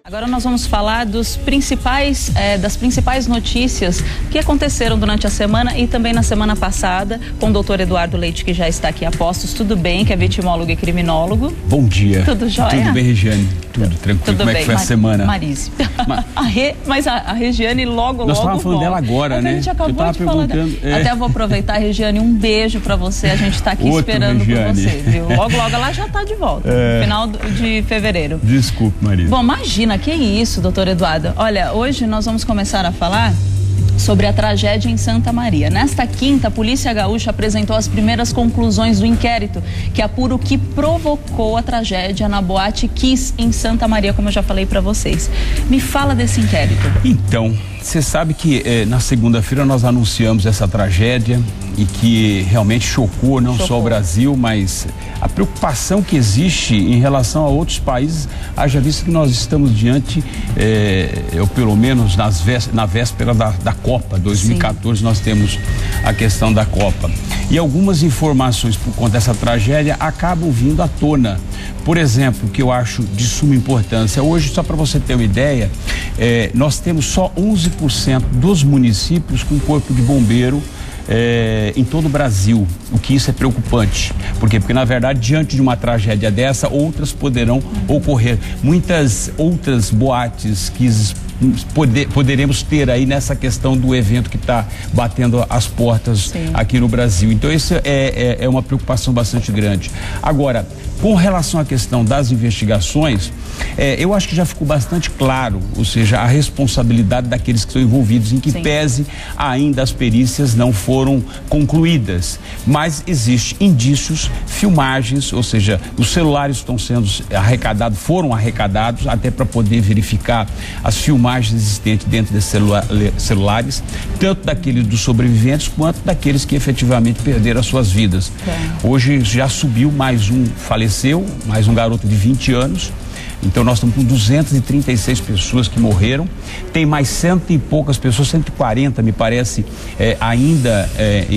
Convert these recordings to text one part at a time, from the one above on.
Agora nós vamos falar das principais notícias que aconteceram durante a semana e também na semana passada com o doutor Eduardo Leite, que já está aqui a postos. Tudo bem, que é vitimólogo e criminólogo. Bom dia. Tudo jóia? Tudo bem, Regiane? Tudo tranquilo. Tudo Como bem, é que foi a semana? Marise. Mas a Regiane logo Nós estávamos falando dela agora, né? A gente acabou de falar dela. Até vou aproveitar, Regiane, um beijo pra você. A gente está aqui esperando por você, viu? Logo ela já está de volta, no final de fevereiro. Desculpe, Marise. Bom, imagina, que isso, doutor Eduardo. Olha, hoje nós vamos começar a falar sobre a tragédia em Santa Maria. Nesta quinta, a Polícia Gaúcha apresentou as primeiras conclusões do inquérito que apura o que provocou a tragédia na Boate Kiss em Santa Maria, como eu já falei para vocês. Me fala desse inquérito. Então, você sabe que na segunda-feira nós anunciamos essa tragédia e que realmente chocou não só o Brasil, mas a preocupação que existe em relação a outros países, haja visto que nós estamos diante, pelo menos na véspera da Copa 2014. Sim. Nós temos a questão da Copa. E algumas informações por conta dessa tragédia acabam vindo à tona. Por exemplo, que eu acho de suma importância, hoje, só para você ter uma ideia, nós temos só 11% dos municípios com corpo de bombeiro em todo o Brasil, o que isso é preocupante. Por quê? Porque, na verdade, diante de uma tragédia dessa, outras poderão ocorrer. Muitas outras boates que poderemos ter aí nessa questão do evento que está batendo as portas. Sim. Aqui no Brasil. Então, isso é uma preocupação bastante grande. Agora, com relação à questão das investigações, eu acho que já ficou bastante claro, ou seja, a responsabilidade daqueles que estão envolvidos, em que Sim. pese ainda as perícias não foram concluídas, mas existem indícios, filmagens, ou seja, os celulares estão sendo foram arrecadados até para poder verificar as filmagens existentes dentro desses celulares, tanto daqueles dos sobreviventes quanto daqueles que efetivamente perderam as suas vidas. Hoje já subiu mais um, faleceu, mais um garoto de 20 anos. Então nós estamos com 236 pessoas que morreram, tem mais cento e poucas pessoas, 140 me parece, ainda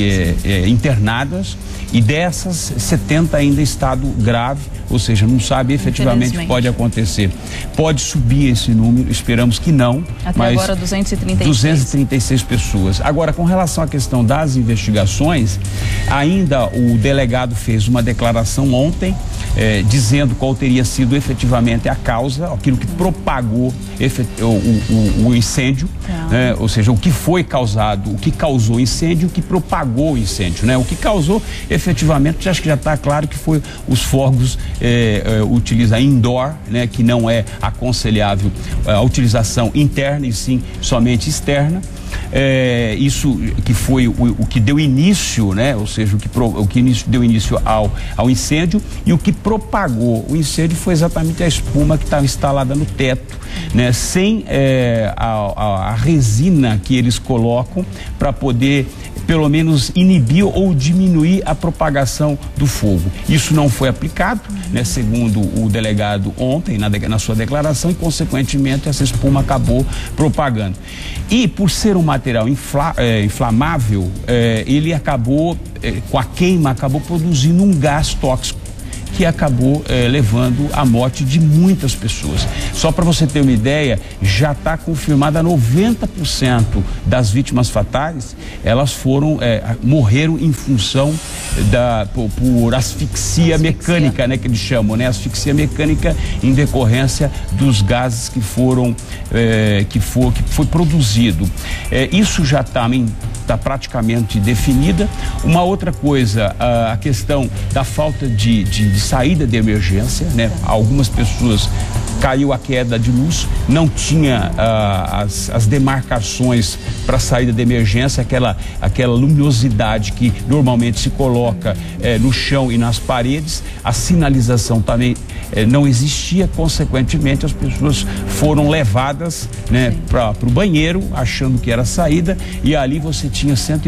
internadas, e dessas 70 ainda em estado grave, ou seja, não sabe efetivamente o que pode acontecer. Pode subir esse número, esperamos que não. Até mas agora 236. 236 pessoas. Agora, com relação à questão das investigações, ainda o delegado fez uma declaração ontem, dizendo qual teria sido efetivamente a causa, aquilo que propagou o incêndio, ou seja, o que foi causado, o que causou o incêndio, o que propagou o incêndio, né? O que causou efetivamente, acho que já está claro que foi os fogos utiliza indoor, né? Que não é aconselhável a utilização interna e sim somente externa. Isso que foi o que deu início, né? Ou seja, o que deu início ao incêndio, e o que propagou o incêndio foi exatamente a espuma que estava instalada no teto, né? Sem a resina que eles colocam para poder pelo menos inibir ou diminuir a propagação do fogo. Isso não foi aplicado, né? Segundo o delegado ontem na sua declaração, e consequentemente essa espuma acabou propagando. E por ser um material inflamável, ele acabou, com a queima, acabou produzindo um gás tóxico que acabou levando à morte de muitas pessoas. Só para você ter uma ideia, já está confirmada 90% das vítimas fatais, elas morreram em função por asfixia mecânica, né, que eles chamam, né, asfixia mecânica em decorrência dos gases que foi produzido. Isso já está praticamente definida. Uma outra coisa, a questão da falta de saída de emergência, né? Algumas pessoas caiu a queda de luz, não tinha as demarcações para saída de emergência, aquela luminosidade que normalmente se coloca no chão e nas paredes. A sinalização também não existia, consequentemente as pessoas foram levadas, né, para o banheiro, achando que era saída, e ali você tinha cento e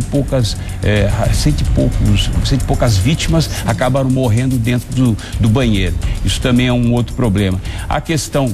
poucas vítimas acabaram morrendo dentro do banheiro. Isso também é um outro problema. A questão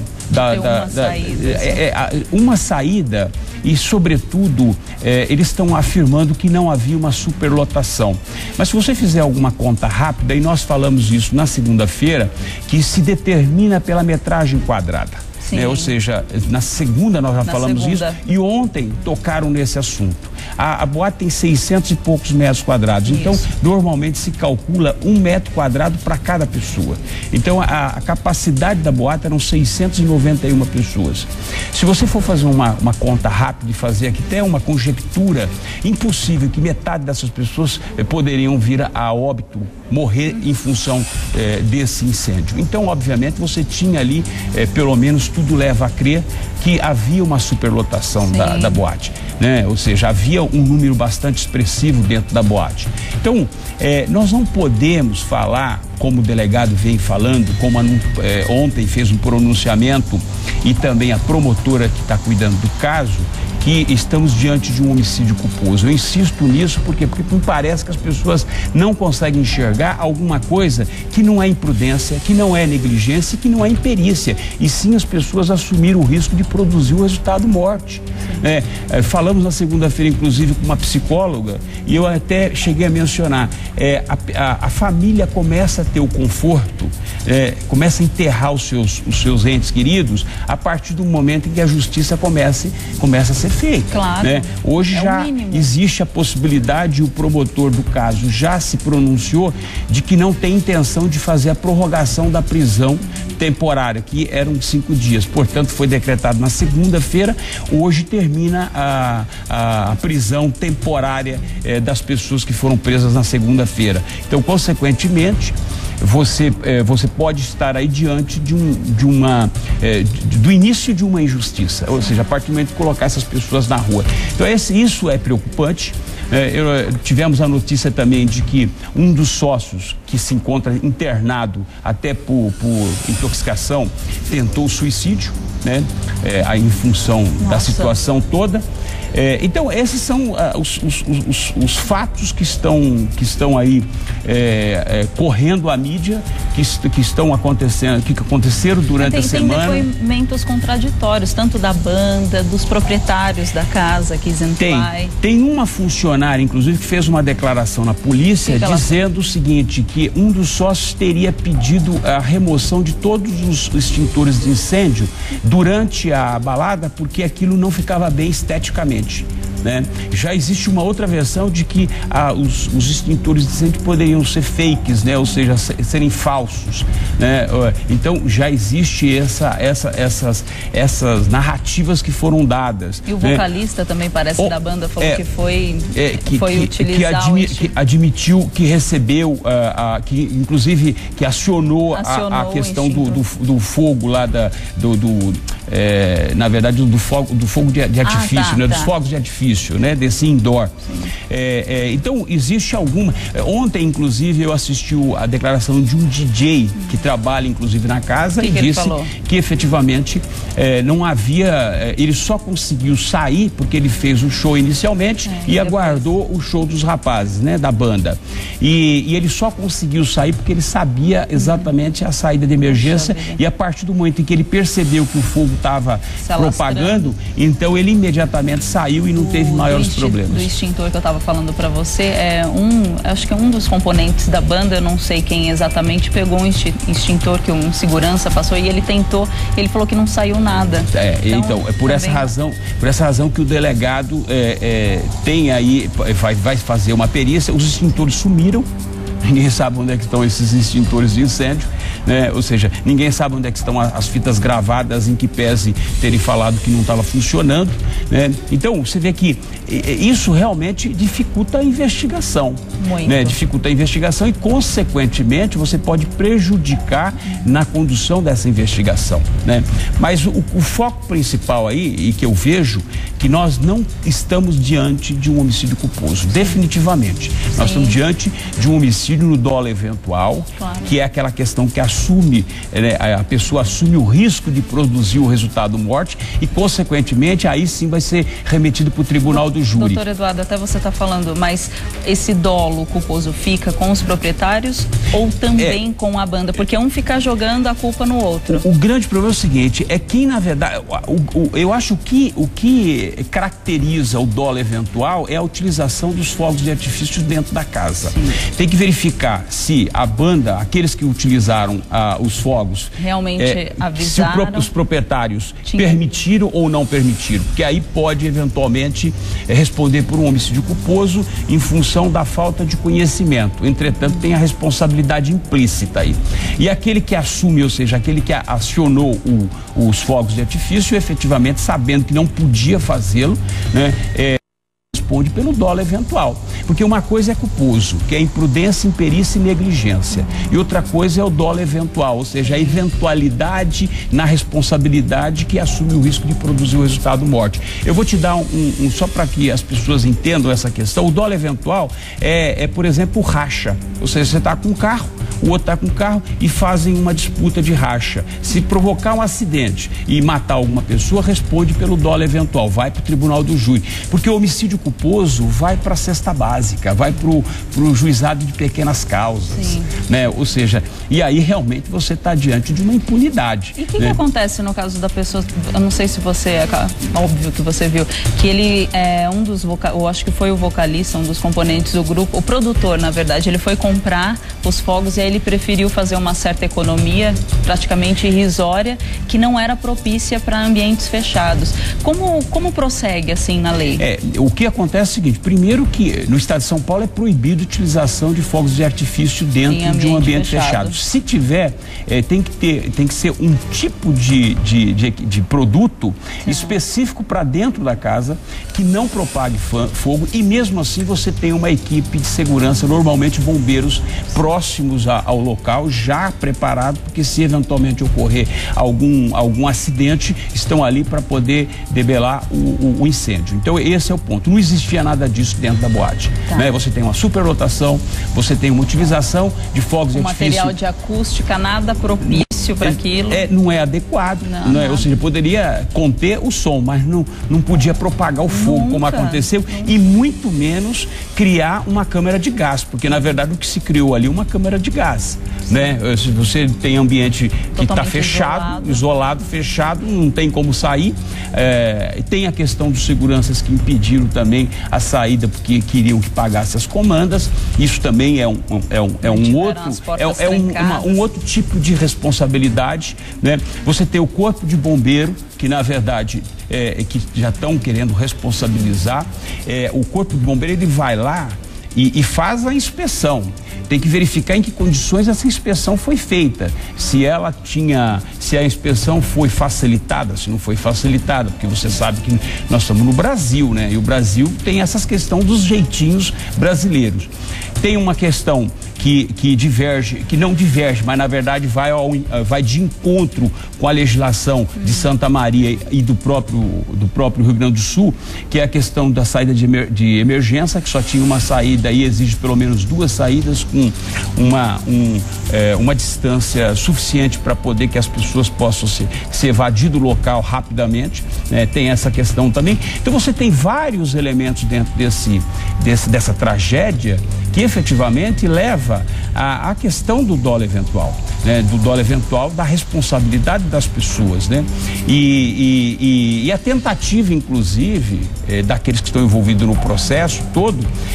uma saída e, sobretudo, eles estão afirmando que não havia uma superlotação. Mas se você fizer alguma conta rápida, e nós falamos isso na segunda-feira, que se determina pela metragem quadrada. né? Ou seja, na segunda nós já falamos isso, e ontem tocaram nesse assunto. A boate tem 600 e poucos metros quadrados, então normalmente se calcula 1 metro quadrado para cada pessoa. Então a capacidade da boate eram 691 pessoas. Se você for fazer uma conta rápida e fazer aqui até uma conjectura, impossível que metade dessas pessoas poderiam vir a óbito, morrer em função desse incêndio. Então, obviamente, você tinha ali, pelo menos tudo leva a crer que havia uma superlotação da boate, né? Ou seja, havia um número bastante expressivo dentro da boate. Então, nós não podemos falar, como o delegado vem falando, como ontem fez um pronunciamento e também a promotora que está cuidando do caso, que estamos diante de um homicídio culposo. Eu insisto nisso porque me parece que as pessoas não conseguem enxergar alguma coisa que não é imprudência, que não é negligência, que não é imperícia, e sim as pessoas assumiram o risco de produzir o resultado morte. Falamos na segunda-feira, inclusive, com uma psicóloga, e eu até cheguei a mencionar, a família começa a ter o conforto, começa a enterrar os seus entes queridos a partir do momento em que a justiça começa a ser feita. Claro. Hoje já existe a possibilidade, e o promotor do caso já se pronunciou de que não tem intenção de fazer a prorrogação da prisão temporária, que eram 5 dias. Portanto, foi decretado na segunda-feira. Hoje termina a prisão temporária das pessoas que foram presas na segunda-feira. Então, consequentemente, você pode estar aí diante do início de uma injustiça, ou seja, a partir do momento de colocar essas pessoas na rua. Então isso é preocupante. Tivemos a notícia também de que um dos sócios que se encontra internado até por intoxicação tentou suicídio, né? Em função da situação toda. Então esses são os fatos que estão aí correndo a mídia, que estão acontecendo, que aconteceram durante a semana. Tem depoimentos contraditórios, tanto da banda, dos proprietários da casa que tem uma funcionária, inclusive, que fez uma declaração na polícia dizendo o seguinte, que um dos sócios teria pedido a remoção de todos os extintores de incêndio durante a balada porque aquilo não ficava bem esteticamente, né? Já existe uma outra versão de que os extintores de incêndio poderiam ser fakes, né? Ou seja, serem falsos, né? Então já existe essas narrativas que foram dadas. E o vocalista também parece da banda falou que foi utilizado. Que admitiu que recebeu, que inclusive que acionou a questão do fogo lá na verdade do fogo de artifício, né? Dos fogos de artifício, né? Desse indoor. Então existe alguma. Ontem, inclusive, eu assisti a declaração de um DJ que trabalha, inclusive, na casa e disse que efetivamente não havia. Ele só conseguiu sair porque ele fez o show inicialmente e aguardou o show dos rapazes, né? Da banda. E ele só conseguiu sair porque ele sabia exatamente a saída de emergência e a partir do momento em que ele percebeu que o fogo estava propagando, então ele imediatamente saiu e não teve maiores problemas. Do extintor que eu estava falando para você, acho que é um dos componentes da banda, eu não sei quem exatamente, pegou um extintor que um segurança passou e ele falou que não saiu nada. Então é por essa razão que o delegado tem aí, vai fazer uma perícia. Os extintores sumiram. Ninguém sabe onde é que estão esses extintores de incêndio, né? Ou seja, ninguém sabe onde é que estão as fitas gravadas em que pese terem falado que não estava funcionando, né? Então, você vê que isso realmente dificulta a investigação. Muito. Né? Dificulta a investigação e, consequentemente, você pode prejudicar na condução dessa investigação, né? Mas o foco principal aí, e que eu vejo, que nós não estamos diante de um homicídio culposo, definitivamente. Nós estamos diante de um homicídio no dolo eventual, que é aquela questão que assume, né, a pessoa assume o risco de produzir o resultado morte e, consequentemente, aí sim vai ser remetido para o tribunal do júri. Doutor Eduardo, até você está falando, mas esse dolo culposo fica com os proprietários ou também com a banda? Porque um fica jogando a culpa no outro. O grande problema é o seguinte, é que, na verdade, eu acho que o que caracteriza o dolo eventual é a utilização dos fogos de artifício dentro da casa. Sim. Tem que verificar verificar se a banda, aqueles que utilizaram os fogos, realmente avisaram, se os proprietários permitiram ou não permitiram, porque aí pode eventualmente responder por um homicídio culposo em função da falta de conhecimento. Entretanto, tem a responsabilidade implícita aí. E aquele que assume, ou seja, aquele que acionou os fogos de artifício, efetivamente sabendo que não podia fazê-lo, né, responde pelo dolo eventual. Porque uma coisa é culposo, que é imprudência, imperícia e negligência. E outra coisa é o dolo eventual, ou seja, a eventualidade na responsabilidade que assume o risco de produzir o resultado morte. Eu vou te dar só para que as pessoas entendam essa questão. O dolo eventual por exemplo, racha. Ou seja, você está com um carro, o outro está com um carro e fazem uma disputa de racha. Se provocar um acidente e matar alguma pessoa, responde pelo dolo eventual, vai para o tribunal do júri. Porque o homicídio culposo vai para a cesta básica, vai para o juizado de pequenas causas, né? Ou seja, e aí realmente você está diante de uma impunidade. E o que acontece no caso da pessoa, eu não sei se você, óbvio que você viu, que ele é um dos eu acho que foi o vocalista, um dos componentes do grupo, o produtor, na verdade, ele foi comprar os fogos e aí ele preferiu fazer uma certa economia, praticamente irrisória, que não era propícia para ambientes fechados. Como prossegue assim na lei? O que acontece é o seguinte: primeiro que no estado de São Paulo é proibido a utilização de fogos de artifício dentro de um ambiente fechado. Se tiver, tem que ser um tipo de produto específico para dentro da casa que não propague fogo, e mesmo assim você tem uma equipe de segurança, normalmente bombeiros próximos ao local, já preparado, porque se eventualmente ocorrer algum acidente, estão ali para poder debelar o incêndio. Então esse é o ponto. Não existia nada disso dentro da boate, né? Você tem uma superlotação, você tem uma utilização de fogos de artifício. Material de acústica nada propício para aquilo. Não é adequado, ou seja, poderia conter o som, mas não podia propagar o fogo, como aconteceu, e muito menos criar uma câmara de gás, porque na verdade o que se criou ali é uma câmara de gás, né? Se você tem ambiente que está fechado, isolado, fechado, não tem como sair. Tem a questão dos seguranças que impediram também a saída porque queriam que pagasse as comandas. Isso também é um outro tipo de responsabilidade, né? Você tem o corpo de bombeiro, que na verdade que já estão querendo responsabilizar. O corpo de bombeiro, ele vai lá e faz a inspeção. Tem que verificar em que condições essa inspeção foi feita, se a inspeção foi facilitada, se não foi facilitada, porque você sabe que nós estamos no Brasil, né? E o Brasil tem essas questões dos jeitinhos brasileiros. Tem uma questão que diverge, que não diverge, mas na verdade vai de encontro com a legislação de Santa Maria e do próprio Rio Grande do Sul, que é a questão da saída de emergência, que só tinha uma saída e exige pelo menos duas saídas com uma distância suficiente para poder que as pessoas possam se evadir do local rapidamente, né? Tem essa questão também. Então você tem vários elementos dentro dessa tragédia que efetivamente leva à questão do dolo eventual, né? Do dolo eventual, da responsabilidade das pessoas, né? E a tentativa, inclusive, daqueles que estão envolvidos no processo todo,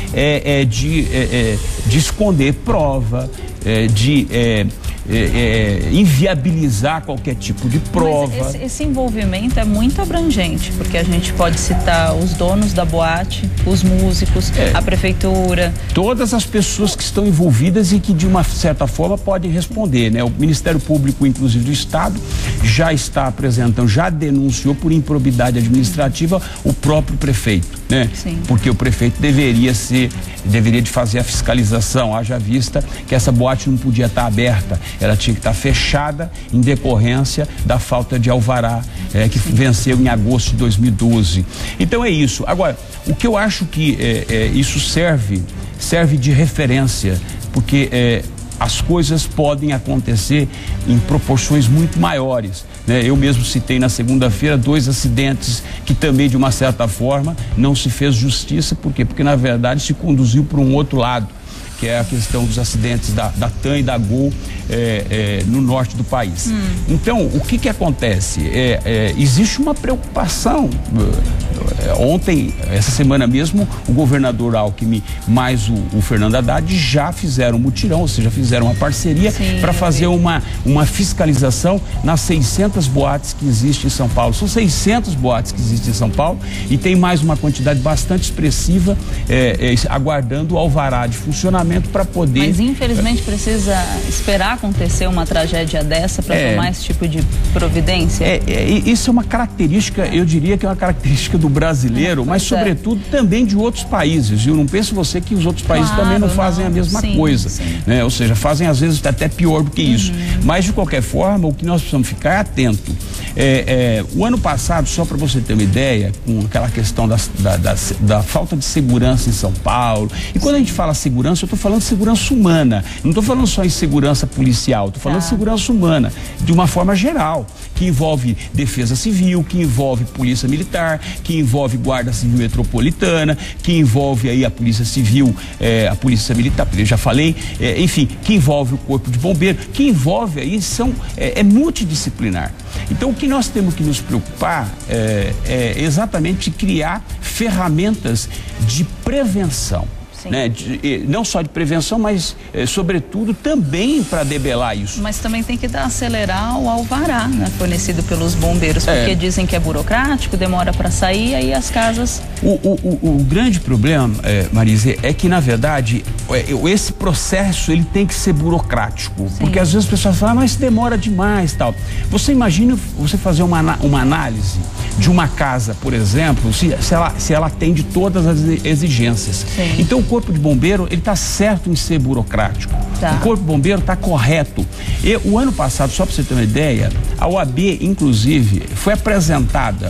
de esconder prova, de inviabilizar qualquer tipo de prova. Mas esse envolvimento é muito abrangente, porque a gente pode citar os donos da boate, os músicos, a prefeitura. Todas as pessoas que estão envolvidas e que de uma certa forma podem responder, né? O Ministério Público, inclusive do Estado, já está apresentando, já denunciou por improbidade administrativa o próprio prefeito, né? Sim. Porque o prefeito deveria de fazer a fiscalização, haja vista que essa boate não podia estar aberta, ela tinha que estar fechada em decorrência da falta de alvará que venceu em agosto de 2012. Então é isso. Agora, o que eu acho que isso serve de referência, porque as coisas podem acontecer em proporções muito maiores, né? Eu mesmo citei na segunda-feira 2 acidentes que também, de uma certa forma, não se fez justiça. Por quê? Porque na verdade se conduziu para um outro lado, que é a questão dos acidentes da TAM e da Gol no norte do país. Então, o que acontece? Existe uma preocupação Ontem, essa semana mesmo, o governador Alckmin mais o Fernando Haddad já fizeram um mutirão, ou seja, fizeram uma parceria para fazer uma fiscalização nas 600 boates que existem em São Paulo. São 600 boates que existem em São Paulo e tem mais uma quantidade bastante expressiva aguardando o alvará de funcionamento para poder... Mas infelizmente precisa esperar acontecer uma tragédia dessa para tomar esse tipo de providência? Isso é uma característica, eu diria que é uma característica do brasileiro, mas sobretudo também de outros países, viu? Não pense você que os outros países também não fazem a mesma coisa, né? Ou seja, fazem às vezes até pior do que isso. Mas de qualquer forma, o que nós precisamos ficar é atento. O ano passado, só para você ter uma ideia, com aquela questão da falta de segurança em São Paulo, e quando a gente fala segurança, eu estou falando de segurança humana, não estou falando só em segurança policial, estou falando de segurança humana, de uma forma geral, que envolve defesa civil, que envolve polícia militar, que envolve guarda civil metropolitana, que envolve aí a polícia civil, a polícia militar, eu já falei, enfim, que envolve o corpo de bombeiro, que envolve aí, é multidisciplinar. Então o que nós temos que nos preocupar é exatamente criar ferramentas de prevenção. Né? Não só de prevenção, mas sobretudo também para debelar isso. Mas também tem que acelerar o alvará, né, fornecido pelos bombeiros, porque dizem que é burocrático, demora para sair, aí as casas... O grande problema, Marise, é que na verdade esse processo ele tem que ser burocrático, porque às vezes as pessoas falam, mas demora demais, tal. Você imagina você fazer uma análise de uma casa, por exemplo, se ela atende todas as exigências. Então o Corpo de Bombeiro, ele está certo em ser burocrático. O Corpo de Bombeiro está correto. O ano passado, só para você ter uma ideia, a OAB, inclusive, foi apresentada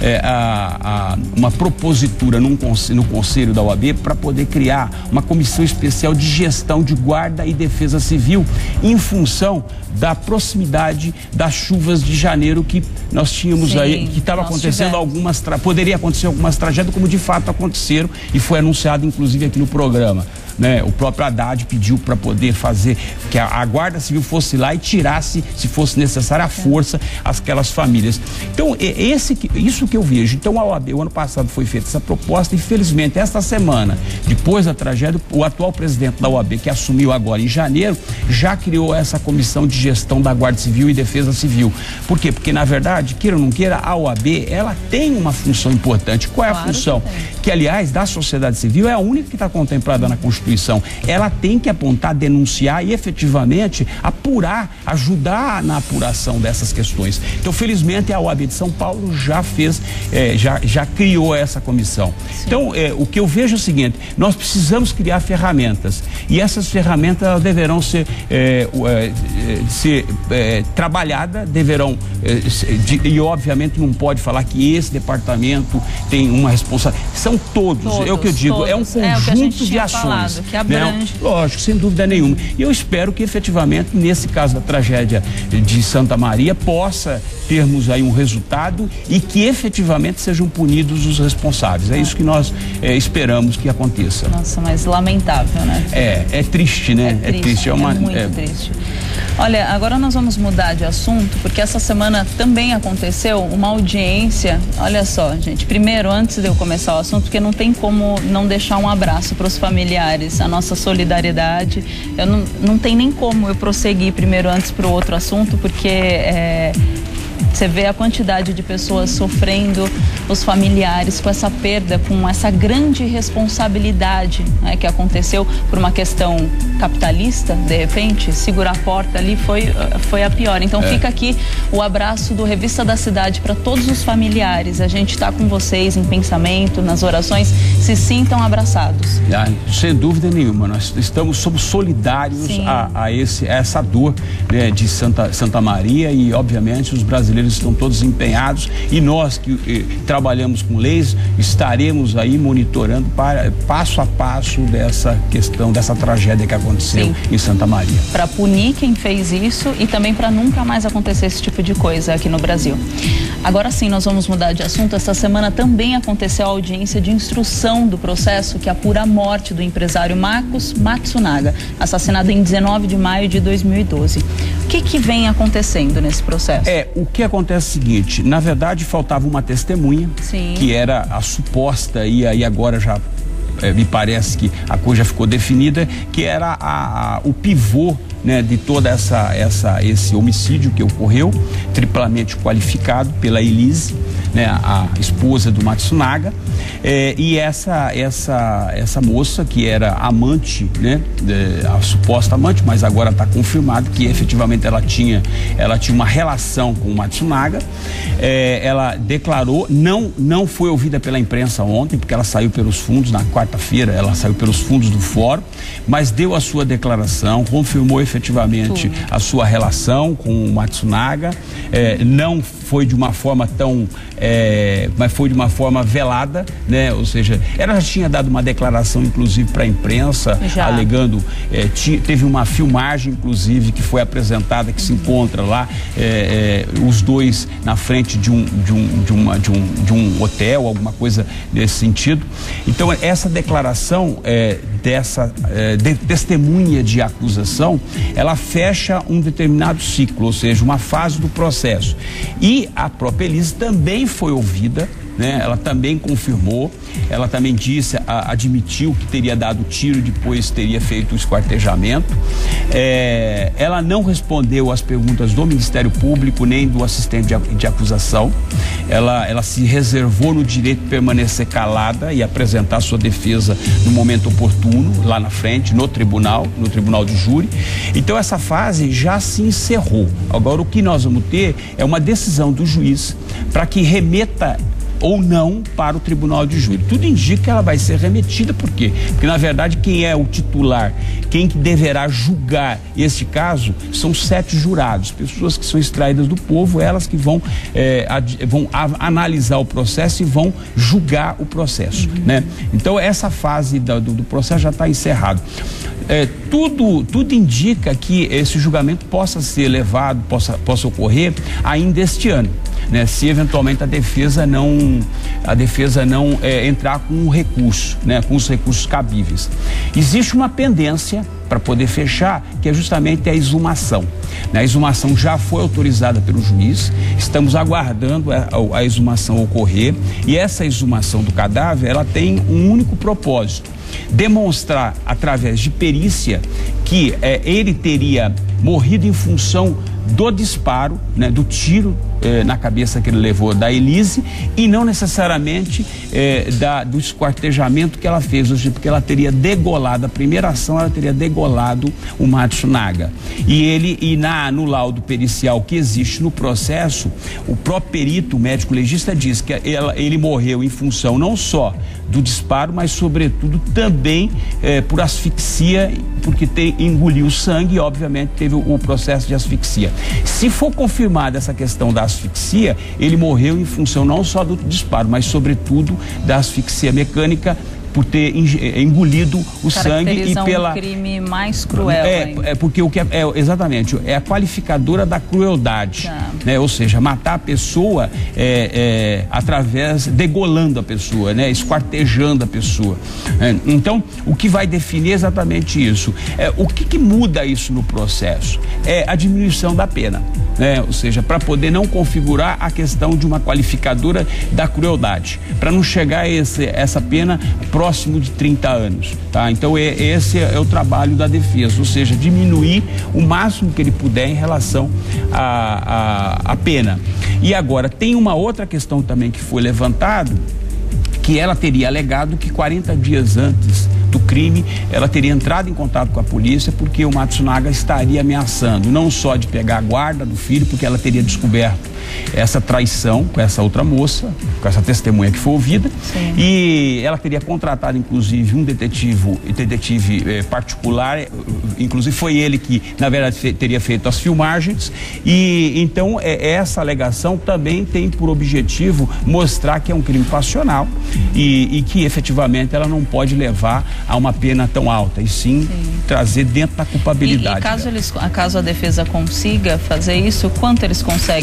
uma propositura no Conselho da OAB para poder criar uma comissão especial de gestão de guarda e defesa civil em função da proximidade das chuvas de janeiro que nós tínhamos aí, que estava acontecendo poderia acontecer algumas tragédias, como de fato aconteceram e foi anunciado inclusive aqui no programa. Né? O próprio Haddad pediu para poder fazer que a Guarda Civil fosse lá e tirasse, se fosse necessário, a força aquelas famílias. Então, isso que eu vejo. Então, a OAB, o ano passado foi feita essa proposta e, infelizmente, esta semana, depois da tragédia, o atual presidente da OAB, que assumiu agora em janeiro, já criou essa comissão de gestão da Guarda Civil e Defesa Civil. Por quê? Porque, na verdade, queira ou não queira, a OAB, ela tem uma função importante. Qual é a função? Que, aliás, da sociedade civil é a única que está contemplada na Constituição. Ela tem que apontar, denunciar e efetivamente apurar, ajudar na apuração dessas questões. Então, felizmente, a OAB de São Paulo já fez, já criou essa comissão. Então, o que eu vejo é o seguinte, nós precisamos criar ferramentas e essas ferramentas elas deverão ser trabalhadas, deverão, e obviamente não pode falar que esse departamento tem uma responsabilidade, são todos é o que eu digo, é um conjunto de ações. Que abrange. Lógico, sem dúvida nenhuma. E eu espero que efetivamente, nesse caso da tragédia de Santa Maria, possa termos aí um resultado e que efetivamente sejam punidos os responsáveis. É isso que nós esperamos que aconteça. Nossa, mas lamentável, né? É triste, né? É triste. Muito triste. Olha, agora nós vamos mudar de assunto, porque essa semana também aconteceu uma audiência. Olha só, gente, primeiro, antes de eu começar o assunto, porque não tem como não deixar um abraço para os familiares, a nossa solidariedade. Não tem nem como eu prosseguir primeiro antes para o outro assunto, porque você vê a quantidade de pessoas sofrendo, os familiares com essa perda, com essa grande responsabilidade, né, que aconteceu por uma questão capitalista, de repente, segurar a porta ali foi a pior. Então fica aqui o abraço do Revista da Cidade para todos os familiares. A gente está com vocês em pensamento, nas orações, se sintam abraçados. Sem dúvida nenhuma, nós somos solidários a essa dor, né, de Santa Maria e obviamente os brasileiros estão todos empenhados e nós que trabalhamos com leis estaremos aí monitorando passo a passo dessa questão, dessa tragédia que aconteceu em Santa Maria. Para punir quem fez isso e também para nunca mais acontecer esse tipo de coisa aqui no Brasil. Agora sim, nós vamos mudar de assunto. Esta semana também aconteceu a audiência de instrução do processo que apura a morte do empresário Marcos Matsunaga, assassinado em 19 de maio de 2012. O que vem acontecendo nesse processo? O que acontece é o seguinte, na verdade faltava uma testemunha, sim, que era a suposta, e aí agora já me parece que a coisa ficou definida, que era o pivô, né, de toda esse homicídio que ocorreu, triplamente qualificado pela Elise, né, a esposa do Matsunaga, e essa moça que era amante, né, a suposta amante, mas agora está confirmado que efetivamente ela tinha uma relação com o Matsunaga. Ela declarou, não foi ouvida pela imprensa ontem, porque ela saiu pelos fundos, na quarta-feira ela saiu pelos fundos do fórum, mas deu a sua declaração, confirmou efetivamente a sua relação com o Matsunaga. Não foi de uma forma tão, mas foi de uma forma velada, né? Ou seja, ela já tinha dado uma declaração inclusive para a imprensa, alegando, teve uma filmagem inclusive que foi apresentada, que se encontra lá, os dois na frente de um hotel, alguma coisa nesse sentido. Então essa declaração testemunha de acusação, ela fecha um determinado ciclo, ou seja, uma fase do processo. E a própria Elise também foi ouvida, né? Ela também confirmou, ela também admitiu que teria dado tiro e depois teria feito o esquartejamento. Ela não respondeu às perguntas do Ministério Público nem do assistente de acusação. Ela se reservou no direito de permanecer calada e apresentar sua defesa no momento oportuno, lá na frente, no tribunal de júri. Então essa fase já se encerrou. Agora o que nós vamos ter é uma decisão do juiz para que remeta ou não para o tribunal de júri. Tudo indica que ela vai ser remetida. Por quê? Porque na verdade quem é o titular, quem que deverá julgar este caso são 7 jurados, pessoas que são extraídas do povo, elas que vão analisar o processo e vão julgar o processo, né? Então essa fase do processo já está encerrado. Tudo indica que esse julgamento possa ser levado, possa ocorrer ainda este ano, né? Se eventualmente a defesa não entrar com um recurso, né? Com os recursos cabíveis. Existe uma pendência para poder fechar, que é justamente a exumação. A exumação já foi autorizada pelo juiz, estamos aguardando a exumação ocorrer, e essa exumação do cadáver, ela tem um único propósito: demonstrar através de perícia que ele teria morrido em função do disparo, né, do tiro na cabeça que ele levou da Elise, e não necessariamente do esquartejamento que ela fez, ou seja, porque ela teria degolado, a primeira ação ela teria degolado o Matsunaga. E no laudo pericial que existe no processo, o próprio perito, o médico legista, diz que ele morreu em função não só do disparo, mas sobretudo também por asfixia, porque engoliu sangue e obviamente teve o processo de asfixia. Se for confirmada essa questão da asfixia, ele morreu em função não só do disparo, mas sobretudo da asfixia mecânica, por ter engolido o sangue e pela um crime mais cruel. Porque exatamente, é a qualificadora da crueldade, né? Ou seja, matar a pessoa degolando a pessoa, né? Esquartejando a pessoa. Então, o que vai definir é exatamente isso. O que muda isso no processo? É a diminuição da pena, né? Ou seja, para poder não configurar a questão de uma qualificadora da crueldade, para não chegar a essa pena próximo de 30 anos, tá? Então esse é o trabalho da defesa, ou seja, diminuir o máximo que ele puder em relação à pena. E agora tem uma outra questão também que foi levantado, que ela teria alegado que 40 dias antes do crime, ela teria entrado em contato com a polícia porque o Matsunaga estaria ameaçando, não só de pegar a guarda do filho, porque ela teria descoberto essa traição com essa outra moça, com essa testemunha que foi ouvida. Sim. E ela teria contratado inclusive um detetive particular, inclusive foi ele que na verdade teria feito as filmagens, e então essa alegação também tem por objetivo mostrar que é um crime passional e que efetivamente ela não pode levar a uma pena tão alta, e sim trazer dentro da culpabilidade. E caso a defesa consiga fazer isso, quanto eles conseguem reduzir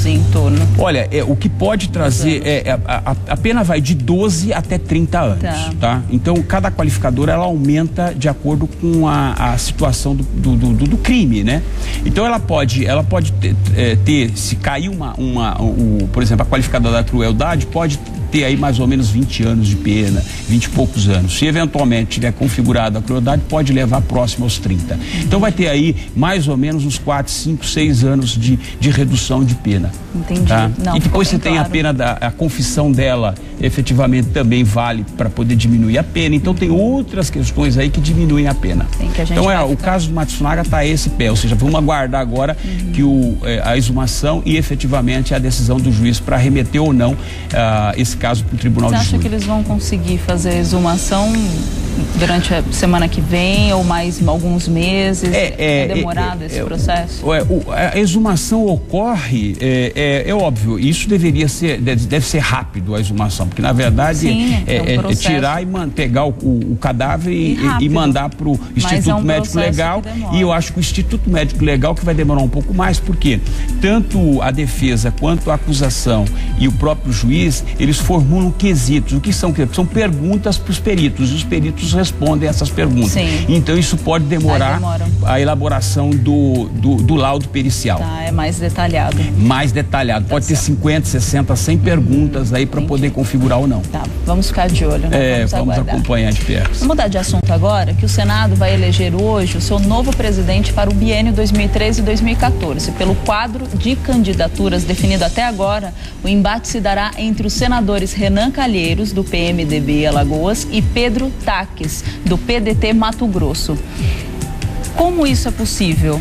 anos em torno? Olha, o que pode trazer, a pena vai de 12 até 30 anos, tá? Então, cada qualificadora, ela aumenta de acordo com a situação do crime, né? Então, ela pode ter, se cair por exemplo, a qualificadora da crueldade, pode ter aí mais ou menos 20 anos de pena, 20 e poucos anos. Se eventualmente tiver configurada a crueldade, pode levar próximo aos 30. Então vai ter aí mais ou menos uns 4, 5, 6 anos de redução de pena. Entendi. Tá? Não, e depois você tem claro. a pena a confissão dela, efetivamente também vale para poder diminuir a pena. Então tem outras questões aí que diminuem a pena. Sim, que a gente então o caso do Matsunaga está a esse pé, ou seja, vamos aguardar agora que a exumação e efetivamente a decisão do juiz para remeter ou não esse caso para o Tribunal de Júri. Você acha que eles vão conseguir fazer a exumação durante a semana que vem ou mais alguns meses? É demorado esse processo? A exumação ocorre, é óbvio, isso deve ser rápido a exumação, porque na verdade Sim, é tirar e pegar o cadáver e mandar para o Instituto Médico Legal, e eu acho que o Instituto Médico Legal que vai demorar um pouco mais, porque tanto a defesa quanto a acusação e o próprio juiz, eles formulam quesitos. O que são quesitos? São perguntas para os peritos, e os peritos respondem essas perguntas. Sim. Então isso pode demorar a elaboração do laudo pericial. Tá, é mais detalhado. Mais detalhado. Pode ter 50, 60, 100 perguntas aí para poder configurar ou não. Tá, vamos ficar de olho, né? Vamos acompanhar de perto. Vamos mudar de assunto agora, que o Senado vai eleger hoje o seu novo presidente para o biênio 2013-2014. Pelo quadro de candidaturas definido até agora, o embate se dará entre os senadores Renan Calheiros, do PMDB Alagoas, e Pedro Taques, do PDT Mato Grosso. Como isso é possível?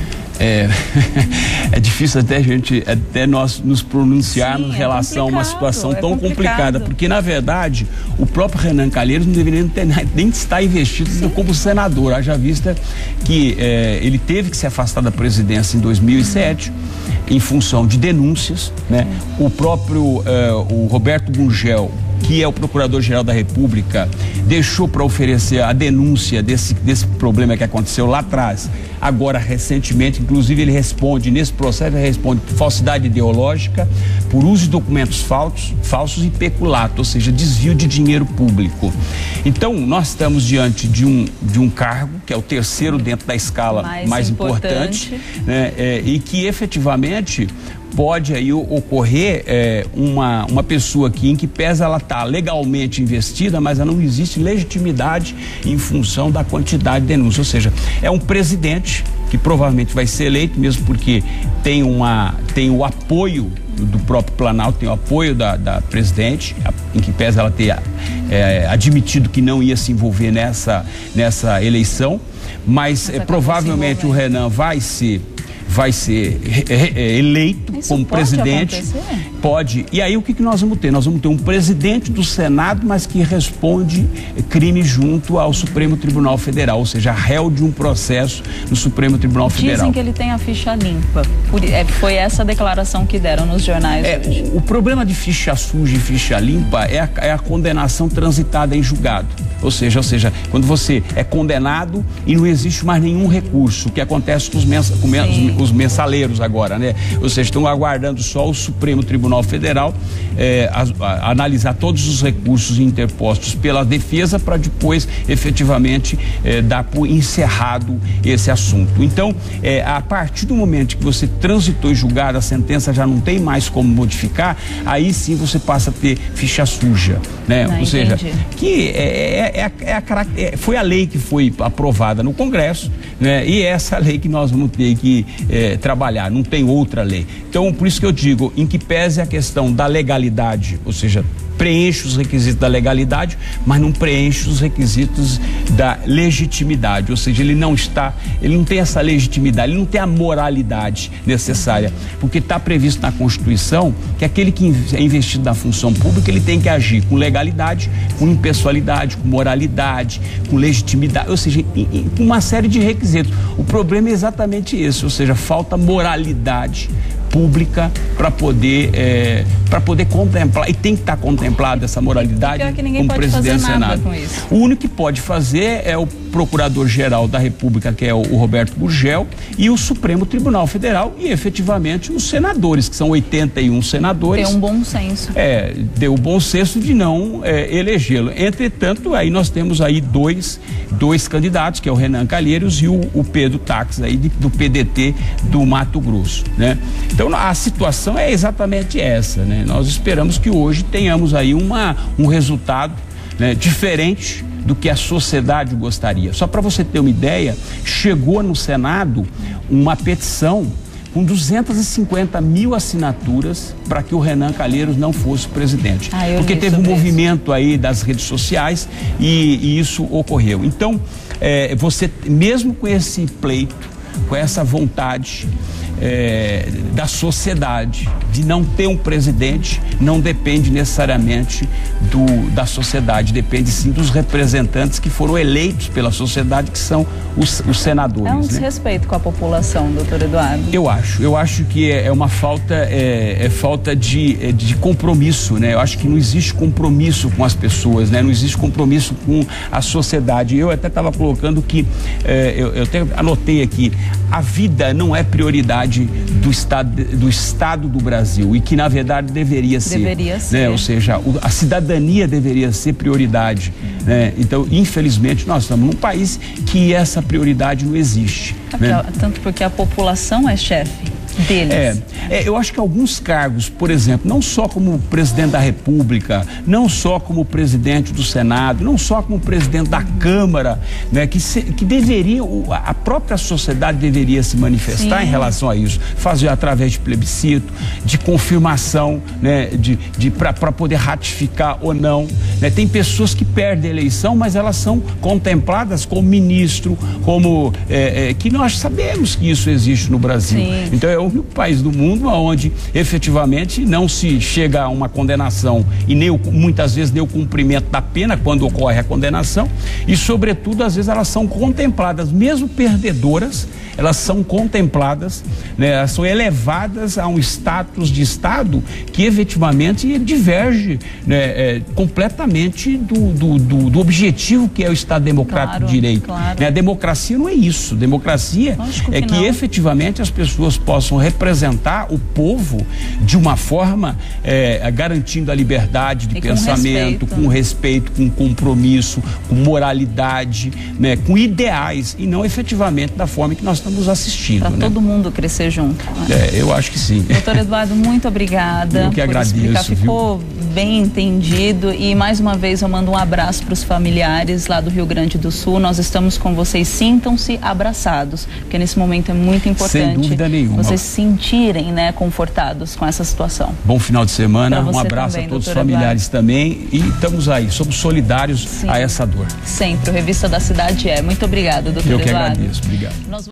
É difícil até nós nos pronunciarmos em relação a uma situação tão complicada, porque na verdade o próprio Renan Calheiros não deveria nem estar investido como senador, haja vista que ele teve que se afastar da presidência em 2007 em função de denúncias, né? O próprio o Roberto Gurgel, que é o Procurador-Geral da República, deixou para oferecer a denúncia desse problema que aconteceu lá atrás. Agora, recentemente, inclusive, ele responde, nesse processo, ele responde por falsidade ideológica, por uso de documentos falsos e peculato, ou seja, desvio de dinheiro público. Então, nós estamos diante de um cargo, que é o terceiro dentro da escala mais importante, né? E que efetivamente pode aí ocorrer uma pessoa em que pese ela está legalmente investida, mas ela não existe legitimidade em função da quantidade de denúncias. Ou seja, é um presidente que provavelmente vai ser eleito, mesmo porque tem o apoio do próprio Planalto, tem o apoio da presidente, em que pese ela ter admitido que não ia se envolver nessa eleição, mas provavelmente o Renan vai ser eleito como presidente. Pode. E aí o que nós vamos ter? Nós vamos ter um presidente do Senado, mas que responde crime junto ao Supremo Tribunal Federal, ou seja, réu de um processo no Supremo Tribunal Federal. Dizem que ele tem a ficha limpa. Foi essa declaração que deram nos jornais hoje. O problema de ficha suja e ficha limpa é a condenação transitada em julgado. Ou seja, quando você é condenado e não existe mais nenhum recurso, o que acontece com os mensaleiros agora, né? Ou seja, estão aguardando só o Supremo Tribunal Federal analisar todos os recursos interpostos pela defesa para depois efetivamente dar por encerrado esse assunto. Então, a partir do momento que você transitou em julgado, a sentença já não tem mais como modificar, aí sim você passa a ter ficha suja, né? Ou seja, que foi a lei que foi aprovada no Congresso, né? E essa lei que nós vamos ter que trabalhar, não tem outra lei. Então, por isso que eu digo, em que pese a questão da legalidade, ou seja, preenche os requisitos da legalidade, mas não preenche os requisitos da legitimidade, ou seja, ele não tem essa legitimidade, ele não tem a moralidade necessária, porque está previsto na Constituição que aquele que é investido na função pública, ele tem que agir com legalidade, com impessoalidade, com moralidade, com legitimidade, ou seja, com uma série de requisitos. O problema é exatamente esse, ou seja, falta moralidade pública para poder contemplar, e tem que estar contemplada essa moralidade como presidente do Senado. O único que pode fazer é o Procurador-Geral da República, que é o Roberto Gurgel, e o Supremo Tribunal Federal e, efetivamente, os senadores, que são 81 senadores. Tem um bom senso. Deu o bom senso de não elegê-lo. Entretanto, aí nós temos aí dois candidatos, que é o Renan Calheiros e o Pedro Táxi, aí do PDT do Mato Grosso, né? Então, a situação é exatamente essa, né? Nós esperamos que hoje tenhamos aí um resultado, né, diferente do que a sociedade gostaria. Só para você ter uma ideia, chegou no Senado uma petição com 250 mil assinaturas para que o Renan Calheiros não fosse presidente. Porque teve um movimento aí das redes sociais e isso ocorreu. Então, você, mesmo com esse pleito, com essa vontade da sociedade de não ter um presidente, não depende necessariamente da sociedade, depende sim dos representantes que foram eleitos pela sociedade, que são os senadores. É um desrespeito, né, com a população, doutor Eduardo? Eu acho que é uma falta, falta de compromisso, né? Eu acho que não existe compromisso com as pessoas, né? Não existe compromisso com a sociedade. Eu até estava colocando que, eu até anotei aqui, a vida não é prioridade do Estado do Brasil, e que na verdade deveria ser. Né? Ou seja, a cidadania deveria ser prioridade, né? Então, infelizmente, nós estamos num país que essa prioridade não existe. Né? Tanto porque a população é chefe deles. Eu acho que alguns cargos, por exemplo, não só como presidente da República, não só como presidente do Senado, não só como presidente da Câmara, né, que deveria, a própria sociedade deveria se manifestar, sim, em relação a isso, fazer através de plebiscito, de confirmação, né, para poder ratificar ou não, né? Tem pessoas que perdem a eleição, mas elas são contempladas como ministro, como que nós sabemos que isso existe no Brasil. Sim. Então é o único país do mundo onde efetivamente não se chega a uma condenação e muitas vezes nem o cumprimento da pena quando ocorre a condenação, e sobretudo às vezes elas são contempladas, mesmo perdedoras, elas são contempladas, né, elas são elevadas a um status de Estado que efetivamente diverge, né, completamente do objetivo que é o Estado Democrático de Direito. Claro. Né? A democracia não é isso. Democracia é que efetivamente as pessoas possam representar o povo de uma forma garantindo a liberdade de pensamento, com respeito, com compromisso, com moralidade, né, com ideais, e não efetivamente da forma que nós estamos assistindo. Para todo mundo crescer junto. Eu acho que sim. Doutor Eduardo, muito obrigada. Eu que agradeço. Ficou bem entendido, e mais uma vez eu mando um abraço para os familiares lá do Rio Grande do Sul. Nós estamos com vocês, sintam-se abraçados, porque nesse momento é muito importante. Sem dúvida nenhuma. Vocês se sentirem, né, confortados com essa situação. Bom final de semana, um abraço também, a todos os familiares também, e estamos aí, somos solidários, sim, a essa dor. Sempre, o Revista da Cidade Muito obrigada, doutor Eduardo. Eu que agradeço, obrigado.